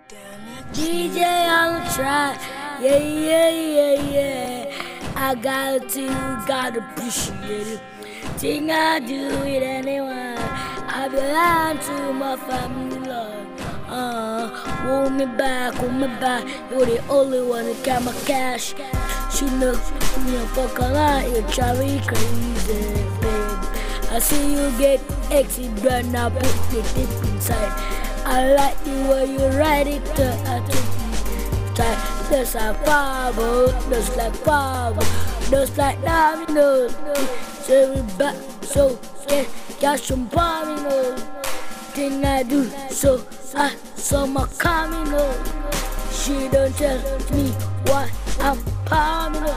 DJ on the track, yeah, yeah, yeah, yeah. I gotta appreciate it. Thing I do with anyone, I belong to my family, Lord. Hold me back, you're the only one that got my cash. She look, fuck a lot, you drive me crazy, babe. I see you get exit, but now put the dip inside. I like you when you ride it to a try. There's a power, just like power, just like dominoes. So we back, so yeah, got some dominoes. Thing I do, so I saw my camino. She don't tell me why I'm palming.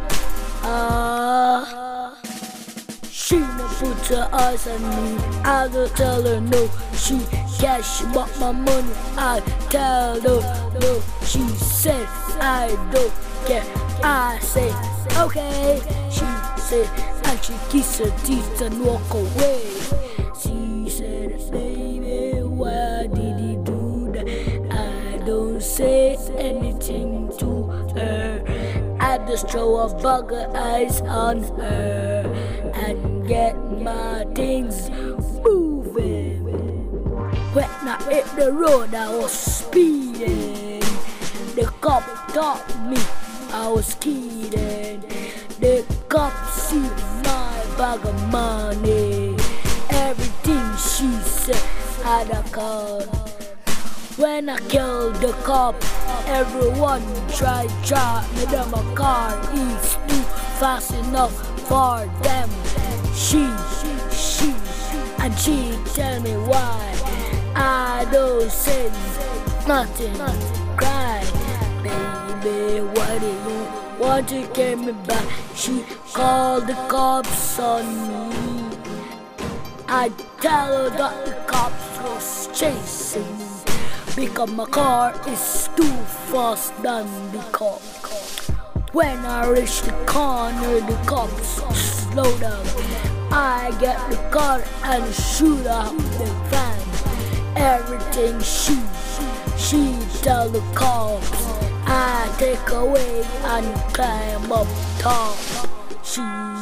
She no put her eyes on me. I don't tell her no. She cash about my money. I tell her no. She said I don't care. I say okay. She said and she kiss her teeth and walk away. She said, baby, why did you do that? I don't say anything to her. I just throw a bugger eyes on her and get my things moving. When I hit the road, I was speeding. The cop taught me I was speeding. The cop see my bag of money. Everything she said had a card. When I killed the cop, everyone tried me down my car. It's too fast enough for them. She and she tell me why I don't say nothing. Cry, baby, why do you want to get me back? She called the cops on me. I tell her that the cops was chasing me because my car is too fast than the cop. When I reach the corner, the cops slow down. I get the car and shoot up the van. Everything she tell the cops. I take away and climb up top. She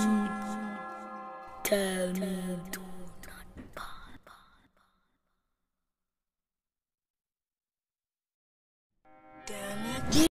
tell me to not